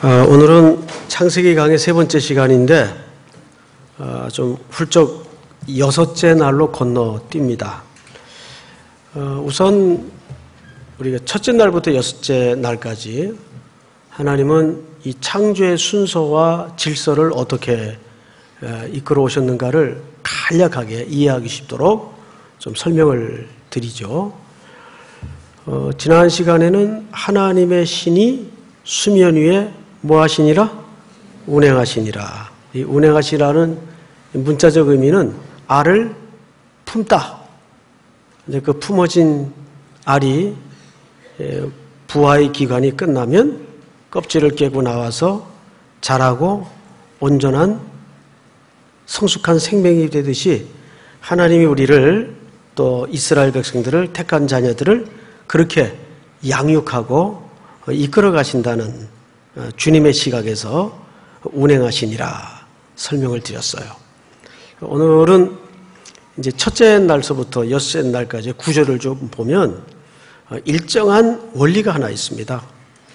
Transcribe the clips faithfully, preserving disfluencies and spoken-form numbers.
어, 오늘은 창세기 강의 세 번째 시간인데 어, 좀 훌쩍 여섯째 날로 건너뜁니다. 어, 우선 우리가 첫째 날부터 여섯째 날까지 하나님은 이 창조의 순서와 질서를 어떻게 어, 이끌어 오셨는가를 간략하게 이해하기 쉽도록 좀 설명을 드리죠. 어, 지난 시간에는 하나님의 신이 수면 위에 뭐 하시니라? 운행하시니라. 이 운행하시라는 문자적 의미는 알을 품다. 이제 그 품어진 알이 부화의 기간이 끝나면 껍질을 깨고 나와서 자라고 온전한 성숙한 생명이 되듯이 하나님이 우리를 또 이스라엘 백성들을 택한 자녀들을 그렇게 양육하고 이끌어 가신다는 주님의 시각에서 운행하시니라 설명을 드렸어요. 오늘은 이제 첫째 날서부터 여섯째 날까지 구절을 좀 보면 일정한 원리가 하나 있습니다.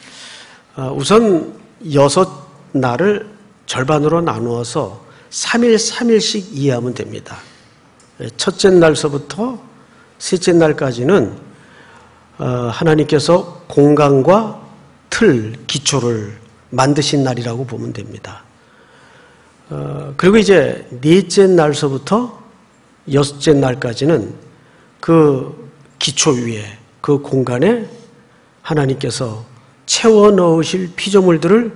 우선 여섯 날을 절반으로 나누어서 삼 일 삼 일씩 이해하면 됩니다. 첫째 날서부터 셋째 날까지는 하나님께서 공간과 틀, 기초를 만드신 날이라고 보면 됩니다. 어, 그리고 이제 넷째 날서부터 여섯째 날까지는 그 기초 위에 그 공간에 하나님께서 채워 넣으실 피조물들을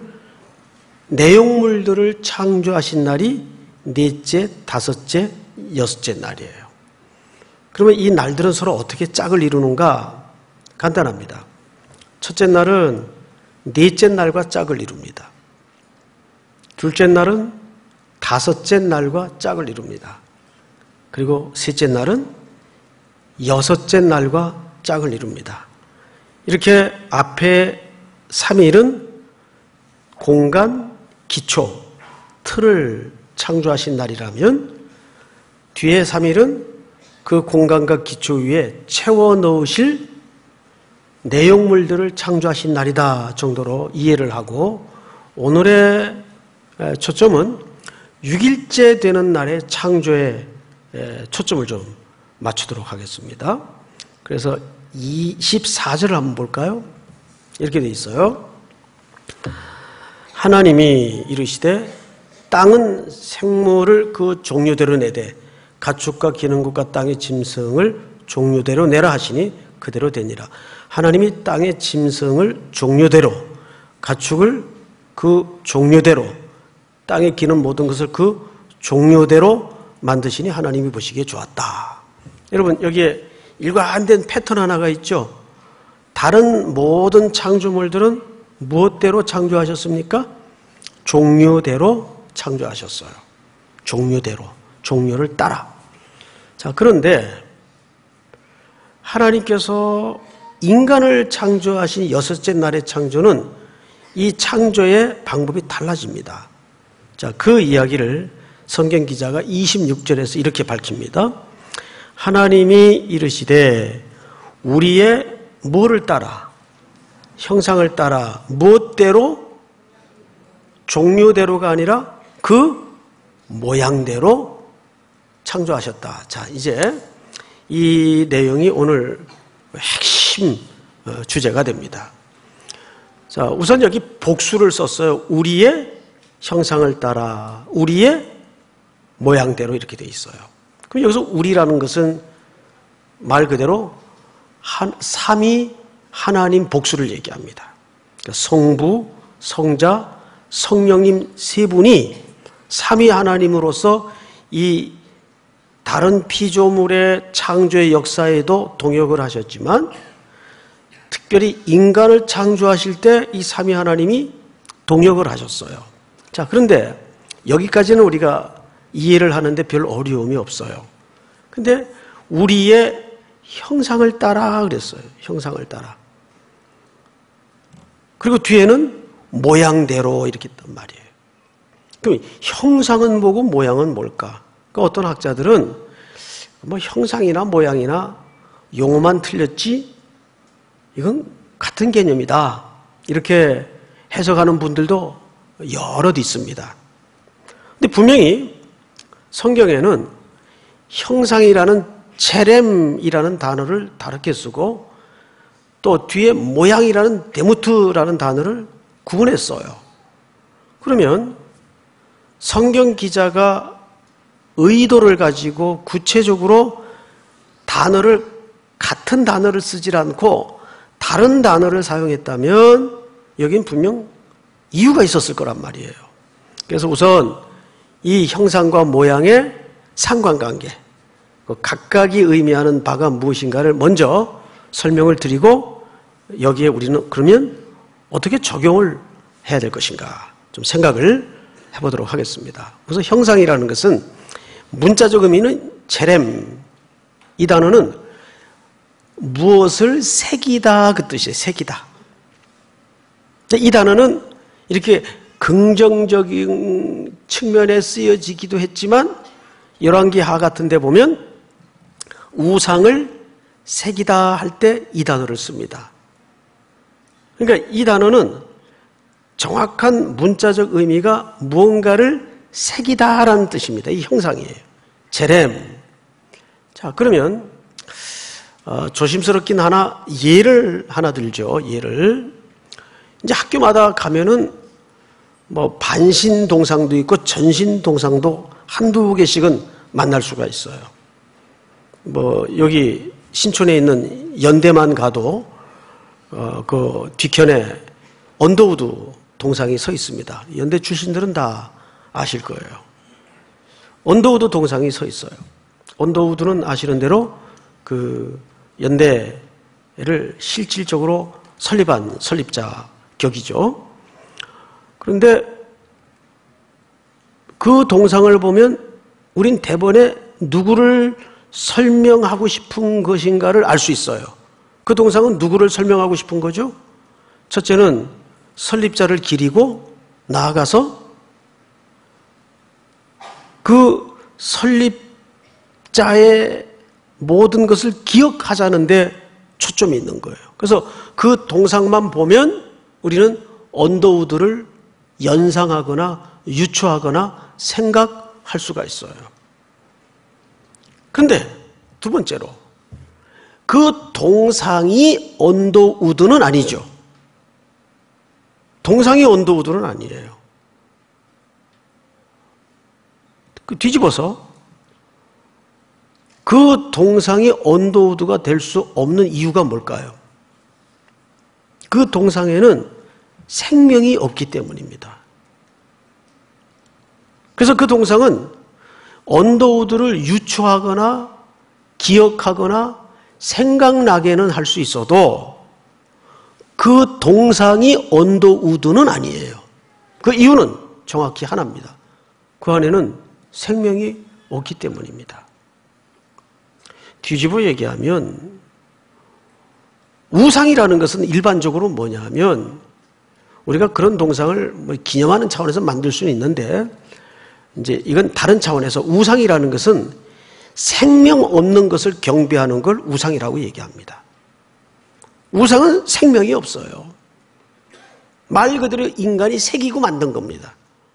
내용물들을 창조하신 날이 넷째, 다섯째, 여섯째 날이에요. 그러면 이 날들은 서로 어떻게 짝을 이루는가? 간단합니다. 첫째 날은 넷째 날과 짝을 이룹니다. 둘째 날은 다섯째 날과 짝을 이룹니다. 그리고 셋째 날은 여섯째 날과 짝을 이룹니다. 이렇게 앞에 삼 일은 공간, 기초, 틀을 창조하신 날이라면 뒤에 삼 일은 그 공간과 기초 위에 채워 넣으실 내용물들을 창조하신 날이다 정도로 이해를 하고, 오늘의 초점은 육 일째 되는 날의 창조에 초점을 좀 맞추도록 하겠습니다. 그래서 이십사 절을 한번 볼까요? 이렇게 돼 있어요. 하나님이 이르시되 땅은 생물을 그 종류대로 내되 가축과 기는 것과 땅의 짐승을 종류대로 내라 하시니 그대로 되니라. 하나님이 땅의 짐승을 종류대로, 가축을 그 종류대로, 땅에 기는 모든 것을 그 종류대로 만드시니 하나님이 보시기에 좋았다. 여러분, 여기에 일관된 패턴 하나가 있죠. 다른 모든 창조물들은 무엇대로 창조하셨습니까? 종류대로 창조하셨어요. 종류대로, 종류를 따라. 자, 그런데 하나님께서 인간을 창조하신 여섯째 날의 창조는 이 창조의 방법이 달라집니다. 자, 그 이야기를 성경 기자가 이십육 절에서 이렇게 밝힙니다. 하나님이 이르시되 우리의 뭐를 따라? 형상을 따라 무엇대로? 종류대로가 아니라 그 모양대로 창조하셨다. 자, 이제 이 내용이 오늘 핵심 주제가 됩니다. 자, 우선 여기 복수를 썼어요. 우리의 형상을 따라, 우리의 모양대로 이렇게 돼 있어요. 그럼 여기서 우리라는 것은 말 그대로 한, 삼위 하나님 복수를 얘기합니다. 그러니까 성부, 성자, 성령님 세 분이 삼위 하나님으로서 이 다른 피조물의 창조의 역사에도 동역을 하셨지만 특별히 인간을 창조하실 때 이 삼위 하나님이 동역을 하셨어요. 자, 그런데 여기까지는 우리가 이해를 하는데 별 어려움이 없어요. 근데 우리의 형상을 따라 그랬어요. 형상을 따라. 그리고 뒤에는 모양대로 이렇게 했단 말이에요. 그럼 형상은 뭐고 모양은 뭘까? 그러니까 어떤 학자들은 뭐 형상이나 모양이나 용어만 틀렸지 이건 같은 개념이다 이렇게 해석하는 분들도 여럿 있습니다. 근데 분명히 성경에는 형상이라는 체렘이라는 단어를 다르게 쓰고 또 뒤에 모양이라는 데무트라는 단어를 구분했어요. 그러면 성경 기자가 의도를 가지고 구체적으로 단어를 같은 단어를 쓰질 않고 다른 단어를 사용했다면 여긴 분명 이유가 있었을 거란 말이에요. 그래서 우선 이 형상과 모양의 상관관계, 각각이 의미하는 바가 무엇인가를 먼저 설명을 드리고 여기에 우리는 그러면 어떻게 적용을 해야 될 것인가 좀 생각을 해보도록 하겠습니다. 그래서 형상이라는 것은 문자적 의미는 체렘, 이 단어는 무엇을 새기다 그 뜻이에요. 새기다. 이 단어는 이렇게 긍정적인 측면에 쓰여지기도 했지만 열왕기하 같은 데 보면 우상을 새기다 할 때 이 단어를 씁니다. 그러니까 이 단어는 정확한 문자적 의미가 무언가를 새기다라는 뜻입니다. 이 형상이에요. 제렘. 자, 그러면 어, 조심스럽긴 하나 예를 하나 들죠. 예를 이제 학교마다 가면은 뭐 반신 동상도 있고 전신 동상도 한두 개씩은 만날 수가 있어요. 뭐 여기 신촌에 있는 연대만 가도 어, 그 뒤편에 언더우드 동상이 서 있습니다. 연대 출신들은 다 아실 거예요. 언더우드 동상이 서 있어요. 언더우드는 아시는 대로 그 연대를 실질적으로 설립한 설립자 격이죠. 그런데 그 동상을 보면 우린 대번에 누구를 설명하고 싶은 것인가를 알 수 있어요. 그 동상은 누구를 설명하고 싶은 거죠? 첫째는 설립자를 기리고 나아가서 그 설립자의 모든 것을 기억하자는 데 초점이 있는 거예요. 그래서 그 동상만 보면 우리는 언더우드를 연상하거나 유추하거나 생각할 수가 있어요. 그런데 두 번째로 그 동상이 언더우드는 아니죠. 동상이 언더우드는 아니에요. 그 뒤집어서 그 동상이 언더우드가 될 수 없는 이유가 뭘까요? 그 동상에는 생명이 없기 때문입니다. 그래서 그 동상은 언더우드를 유추하거나 기억하거나 생각나게는 할 수 있어도 그 동상이 언더우드는 아니에요. 그 이유는 정확히 하나입니다. 그 안에는 생명이 없기 때문입니다. 뒤집어 얘기하면 우상이라는 것은 일반적으로 뭐냐 하면 우리가 그런 동상을 뭐 기념하는 차원에서 만들 수는 있는데 이제 이건 다른 차원에서 우상이라는 것은 생명 없는 것을 경배하는 걸 우상이라고 얘기합니다. 우상은 생명이 없어요. 말 그대로 인간이 새기고 만든 겁니다.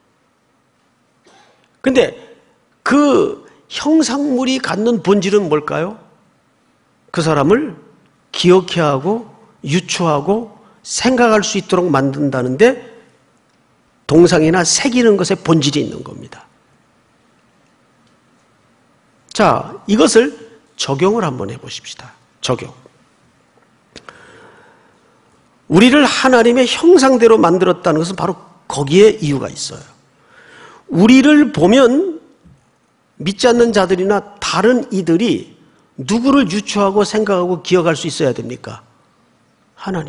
근데 그 형상물이 갖는 본질은 뭘까요? 그 사람을 기억해야 하고 유추하고 생각할 수 있도록 만든다는데 동상이나 새기는 것에 본질이 있는 겁니다. 자, 이것을 적용을 한번 해보십시다. 적용. 우리를 하나님의 형상대로 만들었다는 것은 바로 거기에 이유가 있어요. 우리를 보면 믿지 않는 자들이나 다른 이들이 누구를 유추하고 생각하고 기억할 수 있어야 됩니까? 하나님.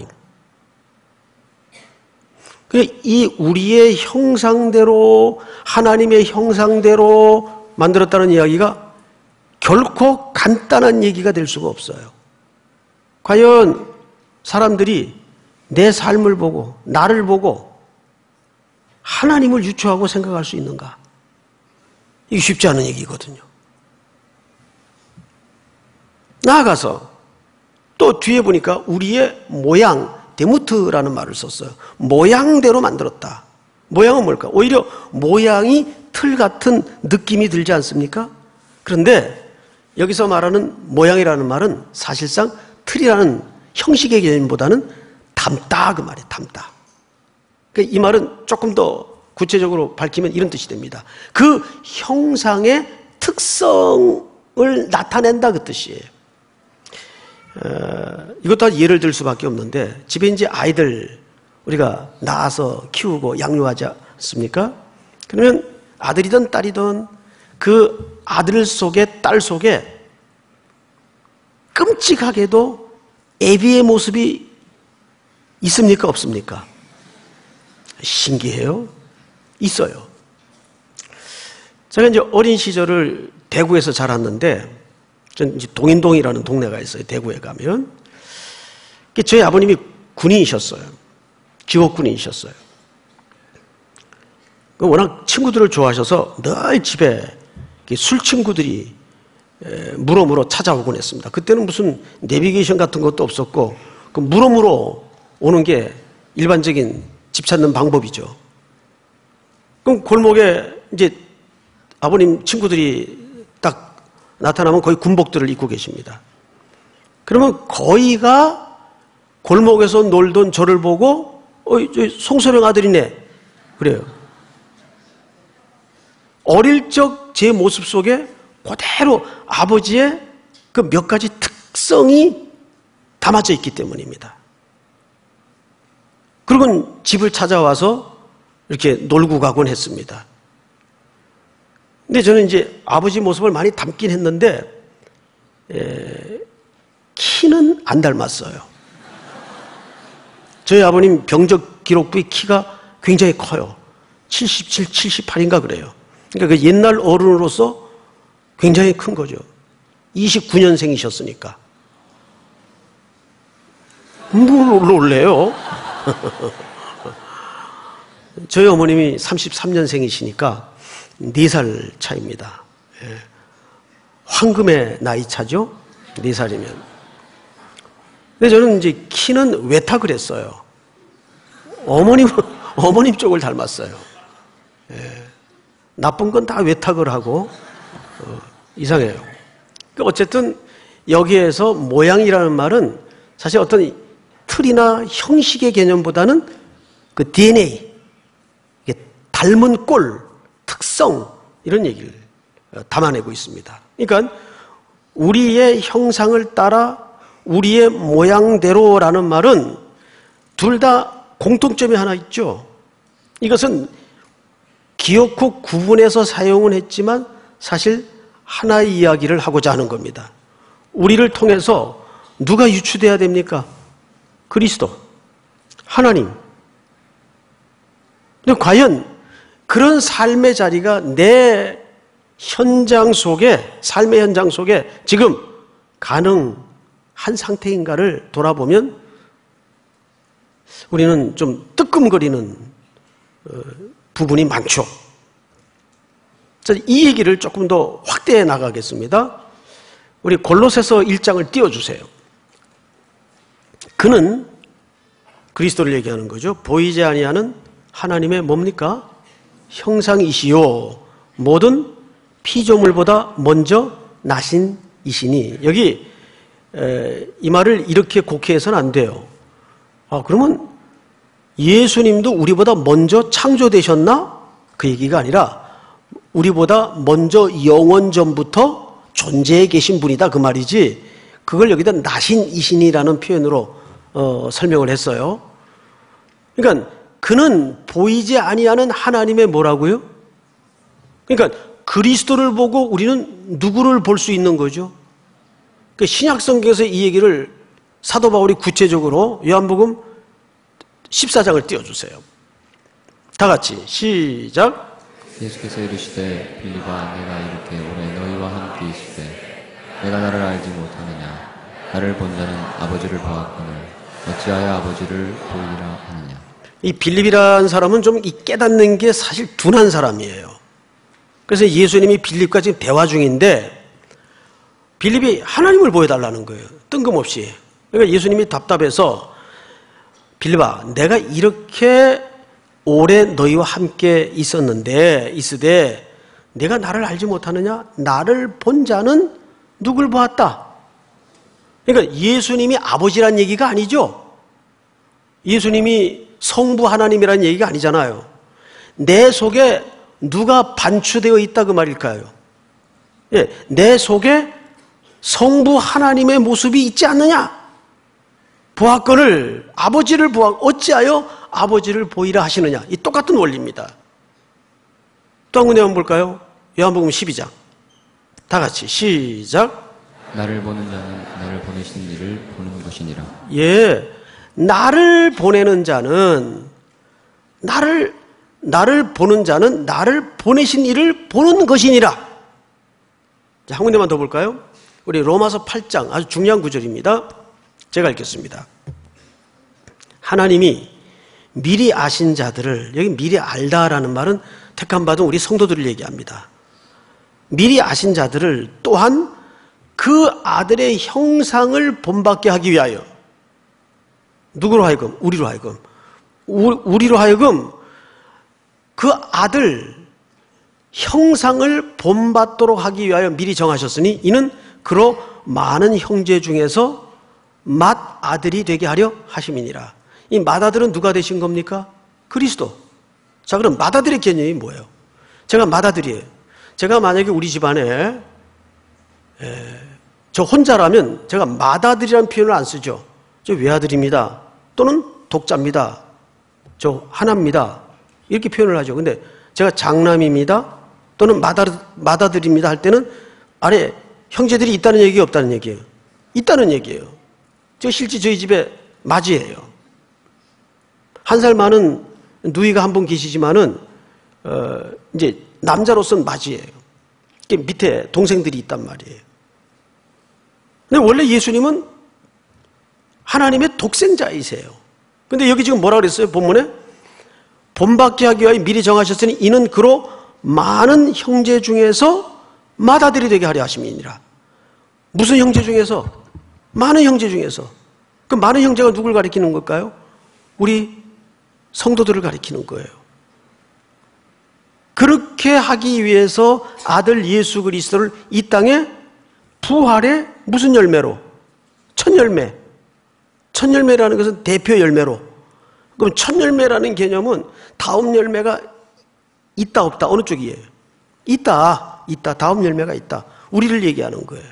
이 우리의 형상대로 하나님의 형상대로 만들었다는 이야기가 결코 간단한 얘기가 될 수가 없어요. 과연 사람들이 내 삶을 보고 나를 보고 하나님을 유추하고 생각할 수 있는가? 이게 쉽지 않은 얘기거든요. 나아가서 또 뒤에 보니까 우리의 모양, 데무트라는 말을 썼어요. 모양대로 만들었다. 모양은 뭘까? 오히려 모양이 틀 같은 느낌이 들지 않습니까? 그런데 여기서 말하는 모양이라는 말은 사실상 틀이라는 형식의 개념보다는 닮다 그 말이에요. 닮다. 그러니까 이 말은 조금 더 구체적으로 밝히면 이런 뜻이 됩니다. 그 형상의 특성을 나타낸다 그 뜻이에요. 어, 이것도 예를 들 수밖에 없는데 집에 이제 아이들 우리가 낳아서 키우고 양육하지 않습니까? 그러면 아들이든 딸이든 그 아들 속에 딸 속에 끔찍하게도 애비의 모습이 있습니까? 없습니까? 신기해요. 있어요. 제가 이제 어린 시절을 대구에서 자랐는데, 전 이제 동인동이라는 동네가 있어요. 대구에 가면. 저희 아버님이 군인이셨어요. 기옥군인이셨어요. 워낙 친구들을 좋아하셔서 늘 집에 술 친구들이 물어 물어 찾아오곤 했습니다. 그때는 무슨 내비게이션 같은 것도 없었고, 그 물어 물어 오는 게 일반적인 집 찾는 방법이죠. 그럼 골목에 이제 아버님 친구들이 딱 나타나면 거의 군복들을 입고 계십니다. 그러면 거의가 골목에서 놀던 저를 보고 어, 저 송소령 아들이네 그래요. 어릴 적 제 모습 속에 그대로 아버지의 그 몇 가지 특성이 담아져 있기 때문입니다. 그리고 집을 찾아와서 이렇게 놀고 가곤 했습니다. 근데 저는 이제 아버지 모습을 많이 닮긴 했는데 에, 키는 안 닮았어요. 저희 아버님 병적 기록부의 키가 굉장히 커요. 칠십칠, 칠십팔인가 그래요. 그러니까 그 옛날 어른으로서 굉장히 큰 거죠. 이십구 년생이셨으니까. 뭘 놀래요? 저희 어머님이 삼십삼 년생이시니까 네 살 차이입니다. 예. 황금의 나이 차죠? 네 살이면. 근데 저는 이제 키는 외탁을 했어요. 어머님, 어머님 쪽을 닮았어요. 예. 나쁜 건 다 외탁을 하고, 어, 이상해요. 어쨌든 여기에서 모양이라는 말은 사실 어떤 틀이나 형식의 개념보다는 그 디엔에이, 닮은 꼴, 특성, 이런 얘기를 담아내고 있습니다. 그러니까 우리의 형상을 따라 우리의 모양대로라는 말은 둘 다 공통점이 하나 있죠. 이것은 기어코 구분해서 사용은 했지만 사실 하나의 이야기를 하고자 하는 겁니다. 우리를 통해서 누가 유추돼야 됩니까? 그리스도, 하나님. 근데 과연 그런 삶의 자리가 내 현장 속에, 삶의 현장 속에 지금 가능한 상태인가를 돌아보면 우리는 좀 뜨끔거리는 부분이 많죠. 이 얘기를 조금 더 확대해 나가겠습니다. 우리 골로새서 일 장을 띄워주세요. 그는 그리스도를 얘기하는 거죠. 보이지 아니하는 하나님의 뭡니까? 형상이시요 모든 피조물보다 먼저 나신 이시니. 여기 에, 이 말을 이렇게 곡해해서는 안 돼요. 아, 그러면 예수님도 우리보다 먼저 창조되셨나? 그 얘기가 아니라 우리보다 먼저 영원 전부터 존재해 계신 분이다 그 말이지, 그걸 여기다 나신 이신이라는 표현으로 어, 설명을 했어요. 그러니까 그는 보이지 아니하는 하나님의 뭐라고요? 그러니까 그리스도를 보고 우리는 누구를 볼 수 있는 거죠? 그 신약 성경에서 이 얘기를 사도 바울이 구체적으로 요한복음 십사 장을 띄워주세요. 다 같이 시작. 예수께서 이르시되 빌립아, 내가 이렇게 오래 너희와 함께 있을 때 내가 나를 알지 못하느냐? 나를 본 자는 아버지를 보았거늘 어찌하여 아버지를 보이리라 하느냐? 이 빌립이라는 사람은 좀 이 깨닫는 게 사실 둔한 사람이에요. 그래서 예수님이 빌립과 지금 대화 중인데 빌립이 하나님을 보여달라는 거예요. 뜬금없이. 그러니까 예수님이 답답해서 빌립아, 내가 이렇게 오래 너희와 함께 있었는데 있으되 내가 나를 알지 못하느냐? 나를 본 자는 누굴 보았다? 그러니까 예수님이 아버지란 얘기가 아니죠. 예수님이 성부 하나님이란 얘기가 아니잖아요. 내 속에 누가 반추되어 있다 그 말일까요? 예, 내 속에 성부 하나님의 모습이 있지 않느냐? 보았거늘 아버지를 보아 어찌하여 아버지를 보이라 하시느냐? 이 똑같은 원리입니다. 또 한 군데 한번 볼까요? 요한복음 십이 장. 다 같이 시작. 나를 보는 자는 나를 보내신 이를 보는 것이니라. 예, 나를 보내는 자는 나를 나를 보는 자는 나를 보내신 이를 보는 것이니라. 자, 한 군데만 더 볼까요? 우리 로마서 팔 장 아주 중요한 구절입니다. 제가 읽겠습니다. 하나님이 미리 아신 자들을, 여기 미리 알다라는 말은 택함 받은 우리 성도들을 얘기합니다. 미리 아신 자들을 또한 그 아들의 형상을 본받게 하기 위하여, 누구로 하여금? 우리로 하여금. 우리로 하여금 그 아들 형상을 본받도록 하기 위하여 미리 정하셨으니 이는 그로 많은 형제 중에서 맏아들이 되게 하려 하심이니라. 이 맏아들은 누가 되신 겁니까? 그리스도. 자, 그럼 맏아들의 개념이 뭐예요? 제가 맏아들이에요. 제가 만약에 우리 집안에 에, 저 혼자라면 제가 맏아들이라는 표현을 안 쓰죠. 저 외아들입니다. 또는 독자입니다. 저 하나입니다. 이렇게 표현을 하죠. 근데 제가 장남입니다. 또는 맏아들, 맏아들입니다 할 때는 아래 형제들이 있다는 얘기가 없다는 얘기예요. 있다는 얘기예요. 저 실제 저희 집에 맏이에요. 한 살 많은 누이가 한 분 계시지만은 어, 이제 남자로서는 맏이에요. 밑에 동생들이 있단 말이에요. 근데 원래 예수님은 하나님의 독생자이세요. 근데 여기 지금 뭐라 그랬어요? 본문에 본받게 하기 위하여 미리 정하셨으니 이는 그로 많은 형제 중에서 맏아들이 되게 하려 하심이니라. 무슨 형제 중에서? 많은 형제 중에서. 그 많은 형제가 누굴 가리키는 걸까요? 우리 성도들을 가리키는 거예요. 그렇게 하기 위해서 아들 예수 그리스도를 이 땅에 부활의 무슨 열매로? 첫 열매. 첫 열매라는 것은 대표 열매로. 그럼 첫 열매라는 개념은 다음 열매가 있다 없다 어느 쪽이에요? 있다. 있다. 다음 열매가 있다. 우리를 얘기하는 거예요.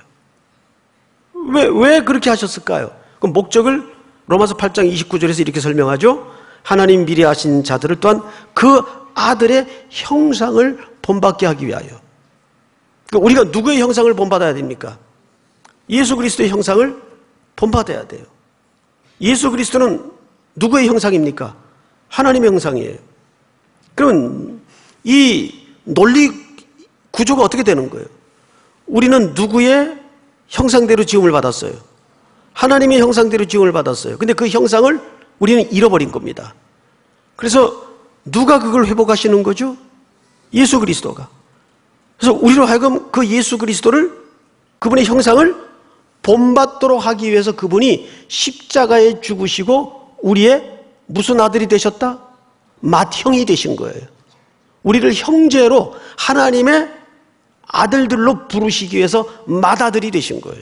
왜, 왜 그렇게 하셨을까요? 그 목적을 로마서 팔 장 이십구 절에서 이렇게 설명하죠. 하나님 미리 하신 자들을 또한 그 아들의 형상을 본받게 하기 위하여. 그러니까 우리가 누구의 형상을 본받아야 됩니까? 예수 그리스도의 형상을 본받아야 돼요. 예수 그리스도는 누구의 형상입니까? 하나님의 형상이에요. 그러면 이 논리 구조가 어떻게 되는 거예요? 우리는 누구의 형상대로 지음을 받았어요? 하나님의 형상대로 지음을 받았어요. 근데 그 형상을 우리는 잃어버린 겁니다. 그래서 누가 그걸 회복하시는 거죠? 예수 그리스도가. 그래서 우리로 하여금 그 예수 그리스도를, 그분의 형상을 본받도록 하기 위해서 그분이 십자가에 죽으시고 우리의 무슨 아들이 되셨다? 맏형이 되신 거예요. 우리를 형제로 하나님의 아들들로 부르시기 위해서 맏아들이 되신 거예요.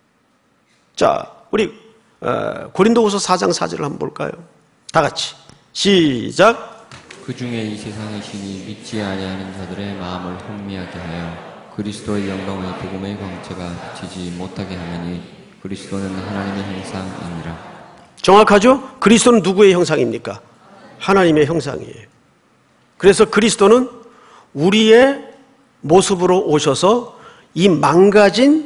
자, 우리 고린도후서 사 장 사 절을 한번 볼까요? 다 같이 시작. 그 중에 이 세상의 신이 믿지 아니하는 자들의 마음을 혼미하게 하여 그리스도의 영광의 복음의 광채가 비치지 못하게 하느니 그리스도는 하나님의 형상이니라. 정확하죠? 그리스도는 누구의 형상입니까? 하나님의 형상이에요. 그래서 그리스도는 우리의 모습으로 오셔서 이 망가진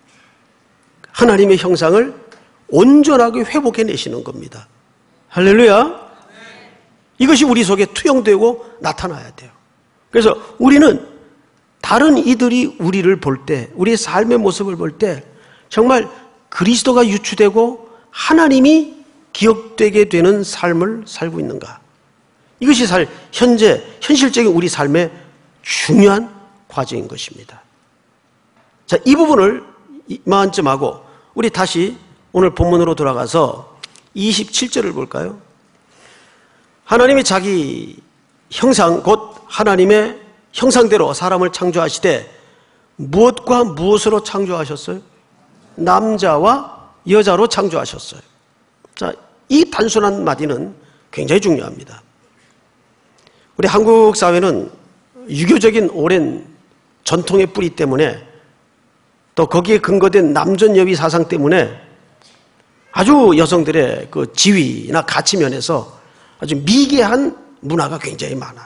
하나님의 형상을 온전하게 회복해내시는 겁니다. 할렐루야. 이것이 우리 속에 투영되고 나타나야 돼요. 그래서 우리는 다른 이들이 우리를 볼 때, 우리의 삶의 모습을 볼 때 정말 그리스도가 유추되고 하나님이 기억되게 되는 삶을 살고 있는가? 이것이 살, 현재, 현실적인 우리 삶의 중요한 과제인 것입니다. 자, 이 부분을 이만쯤 하고 우리 다시 오늘 본문으로 돌아가서 이십칠 절을 볼까요? 하나님이 자기 형상, 곧 하나님의 형상대로 사람을 창조하시되 무엇과 무엇으로 창조하셨어요? 남자와 여자로 창조하셨어요. 자, 이 단순한 마디는 굉장히 중요합니다. 우리 한국 사회는 유교적인 오랜 전통의 뿌리 때문에 또 거기에 근거된 남존여비 사상 때문에 아주 여성들의 그 지위나 가치 면에서 아주 미개한 문화가 굉장히 많아요.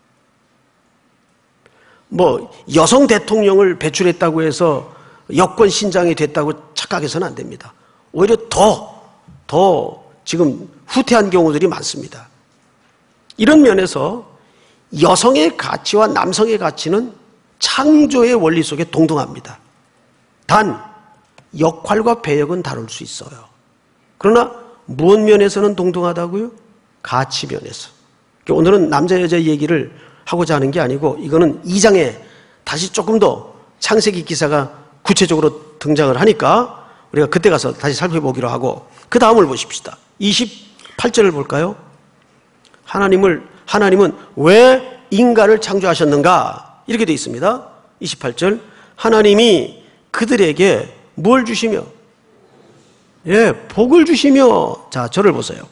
뭐 여성 대통령을 배출했다고 해서 여권 신장이 됐다고 착각해서는 안 됩니다. 오히려 더, 더 지금 후퇴한 경우들이 많습니다. 이런 면에서 여성의 가치와 남성의 가치는 창조의 원리 속에 동등합니다. 단 역할과 배역은 다를 수 있어요. 그러나 무엇 면에서는 동등하다고요? 가치 면에서. 오늘은 남자 여자 얘기를 하고자 하는 게 아니고 이거는 이 장에 다시 조금 더 창세기 기사가 구체적으로 등장을 하니까 우리가 그때 가서 다시 살펴보기로 하고 그 다음을 보십시다. 이십팔 절을 볼까요? 하나님을, 하나님은 왜 인간을 창조하셨는가? 이렇게 되어 있습니다. 이십팔 절. 하나님이 그들에게 뭘 주시며? 예, 복을 주시며. 자, 저를 보세요.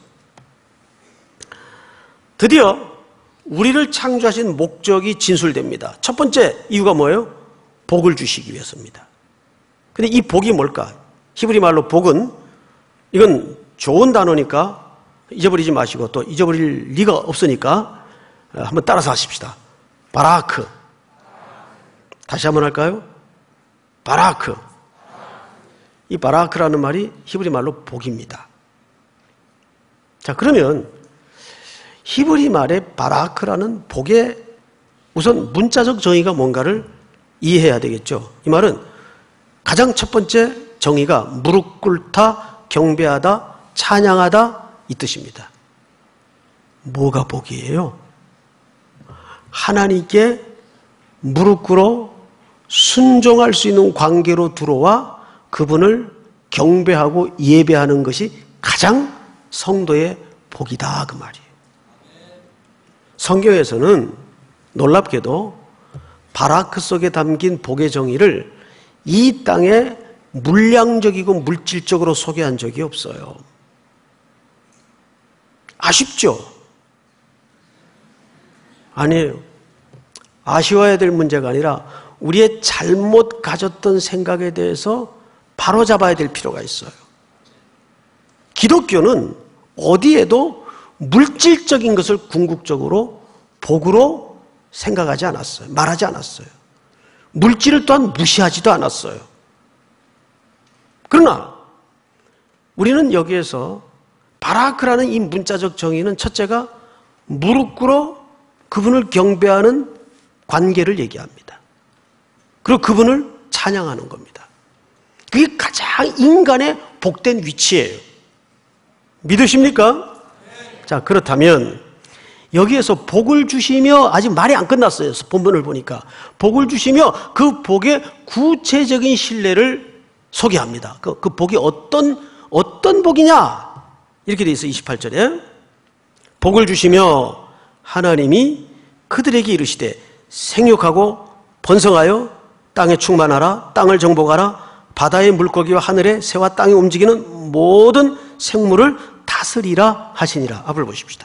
드디어 우리를 창조하신 목적이 진술됩니다. 첫 번째 이유가 뭐예요? 복을 주시기 위해서입니다. 근데 이 복이 뭘까? 히브리 말로 복은, 이건 좋은 단어니까 잊어버리지 마시고 또 잊어버릴 리가 없으니까 한번 따라서 하십시다. 바라크. 다시 한번 할까요? 바라크. 이 바라크라는 말이 히브리 말로 복입니다. 자, 그러면 히브리 말의 바라크라는 복의 우선 문자적 정의가 뭔가를 이해해야 되겠죠. 이 말은 가장 첫 번째 정의가 무릎 꿇다, 경배하다, 찬양하다 이 뜻입니다. 뭐가 복이에요? 하나님께 무릎 꿇어 순종할 수 있는 관계로 들어와 그분을 경배하고 예배하는 것이 가장 성도의 복이다 그 말이에요. 성경에서는 놀랍게도 바라크 속에 담긴 복의 정의를 이 땅에 물량적이고 물질적으로 소개한 적이 없어요. 아쉽죠? 아니에요. 아쉬워야 될 문제가 아니라 우리의 잘못 가졌던 생각에 대해서 바로잡아야 될 필요가 있어요. 기독교는 어디에도 물질적인 것을 궁극적으로 복으로 생각하지 않았어요. 말하지 않았어요. 물질을 또한 무시하지도 않았어요. 그러나 우리는 여기에서 바라크라는 이 문자적 정의는 첫째가 무릎 꿇어 그분을 경배하는 관계를 얘기합니다. 그리고 그분을 찬양하는 겁니다. 그게 가장 인간의 복된 위치예요. 믿으십니까? 자, 그렇다면 여기에서 복을 주시며, 아직 말이 안 끝났어요. 본문을 보니까 복을 주시며 그 복의 구체적인 신뢰를 소개합니다. 그, 그 복이 어떤 어떤 복이냐 이렇게 돼 있어요. 이십팔 절에 복을 주시며 하나님이 그들에게 이르시되 생육하고 번성하여 땅에 충만하라, 땅을 정복하라, 바다의 물고기와 하늘의 새와 땅에 움직이는 모든 생물을 다스리라 하시니라. 앞을 보십시다.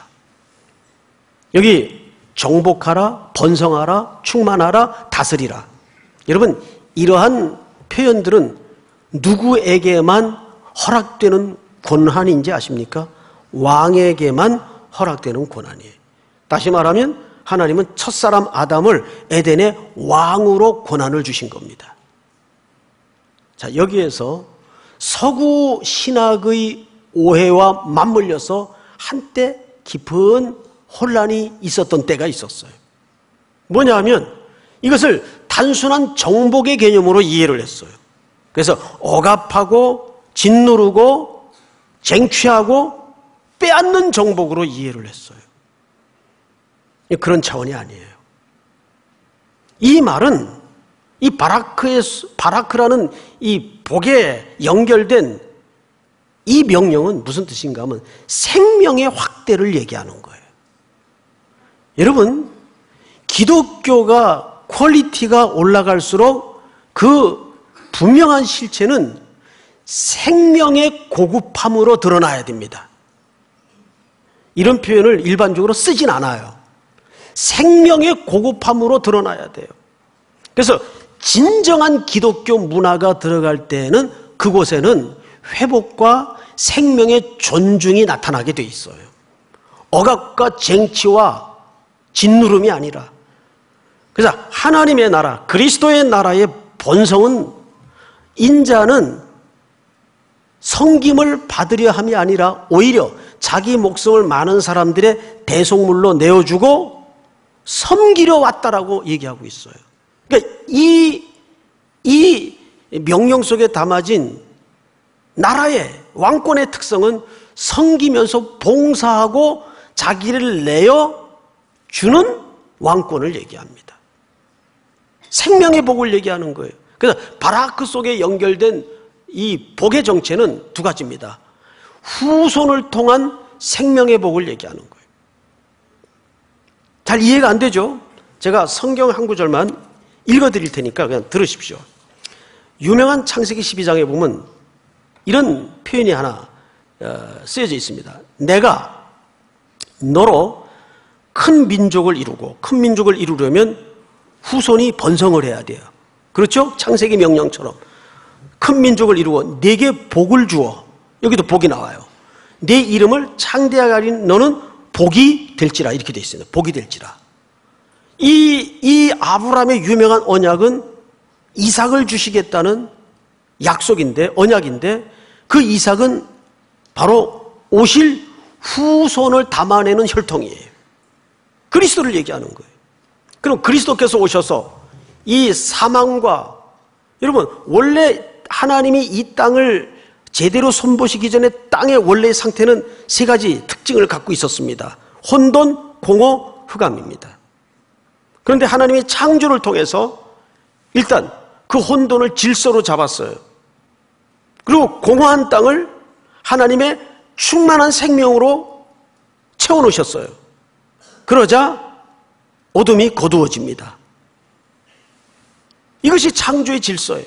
여기 정복하라, 번성하라, 충만하라, 다스리라. 여러분, 이러한 표현들은 누구에게만 허락되는 권한인지 아십니까? 왕에게만 허락되는 권한이에요. 다시 말하면 하나님은 첫사람 아담을 에덴의 왕으로 권한을 주신 겁니다. 자, 여기에서 서구 신학의 오해와 맞물려서 한때 깊은 혼란이 있었던 때가 있었어요. 뭐냐 하면 이것을 단순한 정복의 개념으로 이해를 했어요. 그래서 억압하고 짓누르고 쟁취하고 빼앗는 정복으로 이해를 했어요. 그런 차원이 아니에요. 이 말은 이 바라크의, 바라크라는 이 복에 연결된 이 명령은 무슨 뜻인가 하면 생명의 확대를 얘기하는 거예요. 여러분, 기독교가 퀄리티가 올라갈수록 그 분명한 실체는 생명의 고급함으로 드러나야 됩니다. 이런 표현을 일반적으로 쓰진 않아요. 생명의 고급함으로 드러나야 돼요. 그래서 진정한 기독교 문화가 들어갈 때는 그곳에는 회복과 생명의 존중이 나타나게 돼 있어요. 억압과 쟁취와 짓누름이 아니라. 그래서 하나님의 나라, 그리스도의 나라의 본성은 인자는 섬김을 받으려 함이 아니라 오히려 자기 목숨을 많은 사람들의 대속물로 내어주고 섬기려 왔다라고 얘기하고 있어요. 그러니까 이, 이 명령 속에 담아진 나라의 왕권의 특성은 섬기면서 봉사하고 자기를 내어 주는 왕권을 얘기합니다. 생명의 복을 얘기하는 거예요. 그래서 바라크 속에 연결된 이 복의 정체는 두 가지입니다. 후손을 통한 생명의 복을 얘기하는 거예요. 잘 이해가 안 되죠? 제가 성경 한 구절만 읽어드릴 테니까 그냥 들으십시오. 유명한 창세기 십이 장에 보면 이런 표현이 하나 쓰여져 있습니다. 내가 너로 큰 민족을 이루고, 큰 민족을 이루려면 후손이 번성을 해야 돼요. 그렇죠? 창세기 명령처럼 큰 민족을 이루고 네게 복을 주어. 여기도 복이 나와요. 네 이름을 창대하게 하린 너는 복이 될지라, 이렇게 돼 있습니다. 복이 될지라. 이, 이 아브라함의 유명한 언약은 이삭을 주시겠다는 약속인데, 언약인데, 그 이삭은 바로 오실 후손을 담아내는 혈통이에요. 그리스도를 얘기하는 거예요. 그럼 그리스도께서 오셔서 이 사망과, 여러분, 원래 하나님이 이 땅을 제대로 손보시기 전에 땅의 원래의 상태는 세 가지 특징을 갖고 있었습니다. 혼돈, 공허, 흑암입니다. 그런데 하나님이 창조를 통해서 일단 그 혼돈을 질서로 잡았어요. 그리고 공허한 땅을 하나님의 충만한 생명으로 채워놓으셨어요. 그러자 어둠이 거두어집니다. 이것이 창조의 질서예요.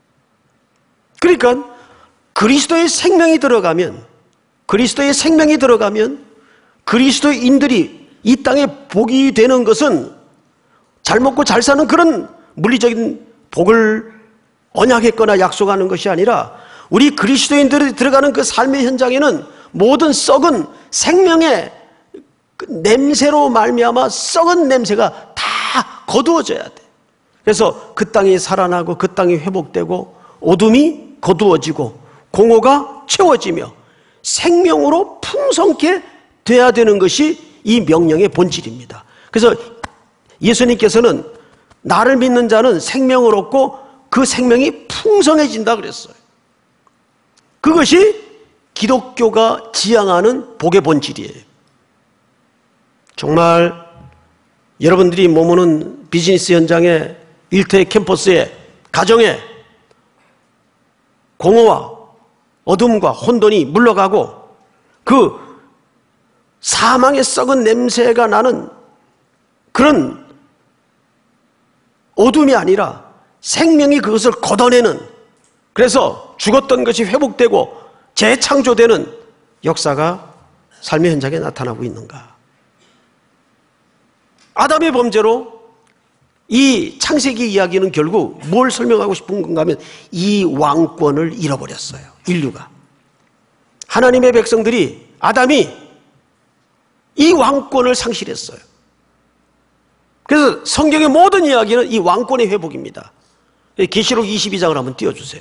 그러니까 그리스도의 생명이 들어가면, 그리스도의 생명이 들어가면 그리스도인들이 이 땅에 복이 되는 것은 잘 먹고 잘 사는 그런 물리적인 복을 언약했거나 약속하는 것이 아니라 우리 그리스도인들이 들어가는 그 삶의 현장에는 모든 썩은 생명의 냄새로 말미암아 썩은 냄새가 다 거두어져야 돼. 그래서 그 땅이 살아나고 그 땅이 회복되고 어둠이 거두어지고 공허가 채워지며 생명으로 풍성케 돼야 되는 것이 이 명령의 본질입니다. 그래서 예수님께서는 나를 믿는 자는 생명을 얻고 그 생명이 풍성해진다 그랬어요. 그것이 기독교가 지향하는 복의 본질이에요. 정말 여러분들이 머무는 비즈니스 현장에, 일터의 캠퍼스에, 가정에 공허와 어둠과 혼돈이 물러가고 그 사망의 썩은 냄새가 나는 그런 어둠이 아니라 생명이 그것을 걷어내는, 그래서 죽었던 것이 회복되고 재창조되는 역사가 삶의 현장에 나타나고 있는가. 아담의 범죄로 이 창세기 이야기는 결국 뭘 설명하고 싶은 건가 하면 이 왕권을 잃어버렸어요. 인류가. 하나님의 백성들이, 아담이 이 왕권을 상실했어요. 그래서 성경의 모든 이야기는 이 왕권의 회복입니다. 계시록 이십이 장을 한번 띄워주세요.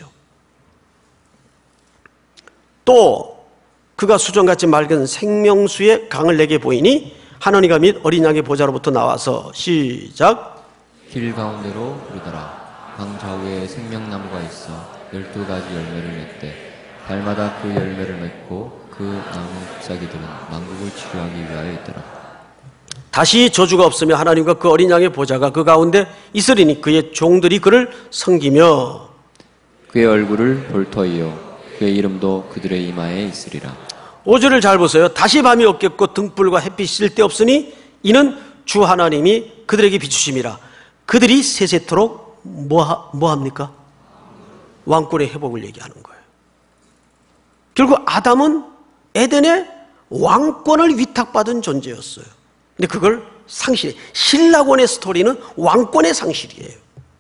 또 그가 수정같이 맑은 생명수의 강을 내게 보이니 하나님과 및 어린 양의 보좌로부터 나와서, 시작, 길 가운데로 흐르더라. 강 좌우에 생명나무가 있어 열두 가지 열매를 맺되 달마다 그 열매를 맺고 그 나무 잎사귀들은 만국을 치료하기 위하여 있더라. 다시 저주가 없으며 하나님과 그 어린 양의 보좌가 그 가운데 있으리니 그의 종들이 그를 섬기며 그의 얼굴을 볼 터이요 그의 이름도 그들의 이마에 있으리라. 오 절을 잘 보세요. 다시 밤이 없겠고 등불과 햇빛이 쓸데없으니 이는 주 하나님이 그들에게 비추심이라. 그들이 세세토록 뭐, 뭐 합니까? 왕권의 회복을 얘기하는 거예요. 결국 아담은 에덴의 왕권을 위탁받은 존재였어요. 근데 그걸 상실해. 신라권의 스토리는 왕권의 상실이에요.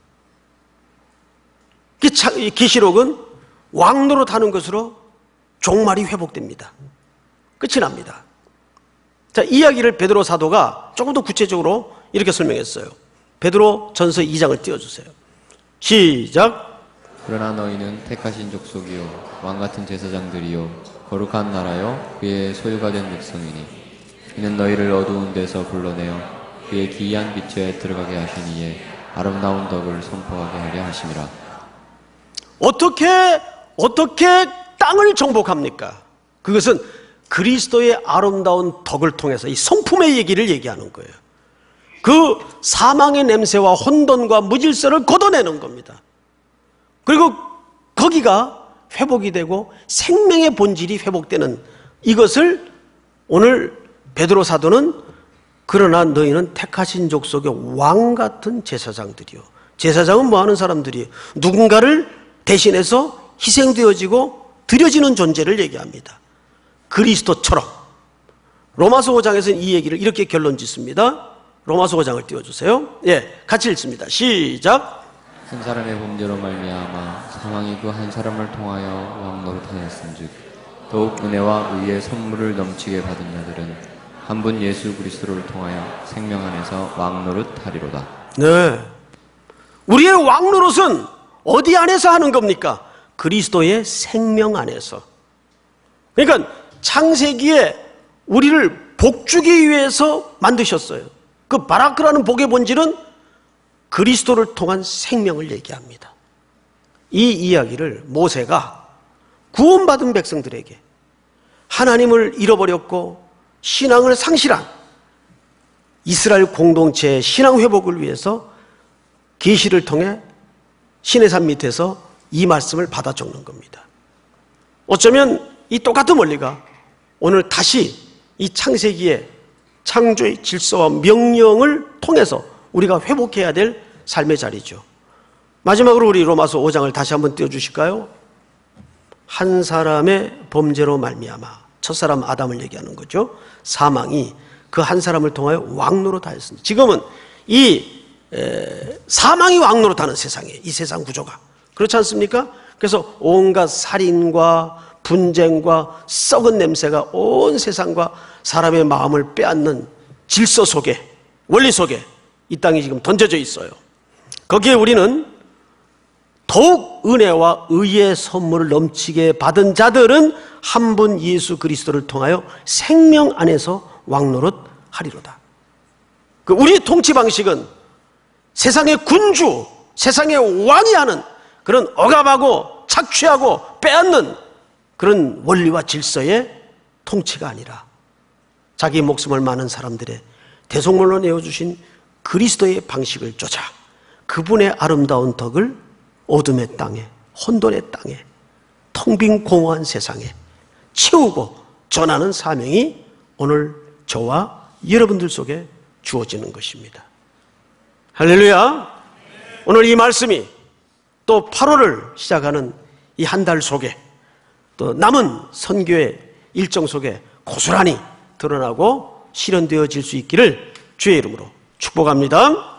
계시록은 왕노릇하는 것으로 종말이 회복됩니다. 끝이 납니다. 자, 이야기를 베드로 사도가 조금 더 구체적으로 이렇게 설명했어요. 베드로 전서 이 장을 띄워주세요. 시작. 그러나 너희는 택하신 족속이요 왕같은 제사장들이요 거룩한 나라요 그의 소유가 된 백성이니 이는 너희를 어두운 데서 불러내어 그의 기이한 빛에 들어가게 하신 이에 아름다운 덕을 선포하게 하려 하심이라. 어떻게 어떻게 땅을 정복합니까? 그것은 그리스도의 아름다운 덕을 통해서 이 성품의 얘기를 얘기하는 거예요. 그 사망의 냄새와 혼돈과 무질서를 걷어내는 겁니다. 그리고 거기가 회복이 되고 생명의 본질이 회복되는 이것을 오늘 베드로 사도는 그러나 너희는 택하신 족속의 왕같은 제사장들이요. 제사장은 뭐 하는 사람들이에요? 누군가를 대신해서 희생되어지고 드려지는 존재를 얘기합니다. 그리스도처럼. 로마서 오 장에서는 이 얘기를 이렇게 결론 짓습니다. 로마서 오 장을 띄워주세요. 예, 같이 읽습니다. 시작. 한 사람의 범죄로 말미암아 사망이 그 한 사람을 통하여 왕노릇하였은즉 더욱 은혜와 의의 선물을 넘치게 받은 자들은 한 분 예수 그리스도를 통하여 생명 안에서 왕노릇하리로다. 네, 우리의 왕노릇은 어디 안에서 하는 겁니까? 그리스도의 생명 안에서. 그러니까 창세기에 우리를 복주기 위해서 만드셨어요. 그 바라크라는 복의 본질은 그리스도를 통한 생명을 얘기합니다. 이 이야기를 모세가 구원받은 백성들에게 하나님을 잃어버렸고 신앙을 상실한 이스라엘 공동체의 신앙 회복을 위해서 계시를 통해 시내산 밑에서 이 말씀을 받아 적는 겁니다. 어쩌면 이 똑같은 원리가 오늘 다시 이 창세기의 창조의 질서와 명령을 통해서 우리가 회복해야 될 삶의 자리죠. 마지막으로 우리 로마서 오 장을 다시 한번 띄워주실까요? 한 사람의 범죄로 말미암아, 첫사람 아담을 얘기하는 거죠. 사망이 그 한 사람을 통하여 왕노릇하였습니다. 지금은 이 에, 사망이 왕노릇하는 세상이에요. 이 세상 구조가 그렇지 않습니까? 그래서 온갖 살인과 분쟁과 썩은 냄새가 온 세상과 사람의 마음을 빼앗는 질서 속에, 원리 속에 이 땅이 지금 던져져 있어요. 거기에 우리는 더욱 은혜와 의의 선물을 넘치게 받은 자들은 한 분 예수 그리스도를 통하여 생명 안에서 왕노릇 하리로다. 그 우리의 통치 방식은 세상의 군주, 세상의 왕이 하는 그런 억압하고 착취하고 빼앗는 그런 원리와 질서의 통치가 아니라 자기 목숨을 많은 사람들의 대속물로 내어주신 그리스도의 방식을 쫓아 그분의 아름다운 덕을 어둠의 땅에, 혼돈의 땅에, 텅 빈 공허한 세상에 채우고 전하는 사명이 오늘 저와 여러분들 속에 주어지는 것입니다. 할렐루야. 오늘 이 말씀이 또 팔월을 시작하는 이 한 달 속에 또 남은 선교의 일정 속에 고스란히 드러나고 실현되어질 수 있기를 주의 이름으로 축복합니다.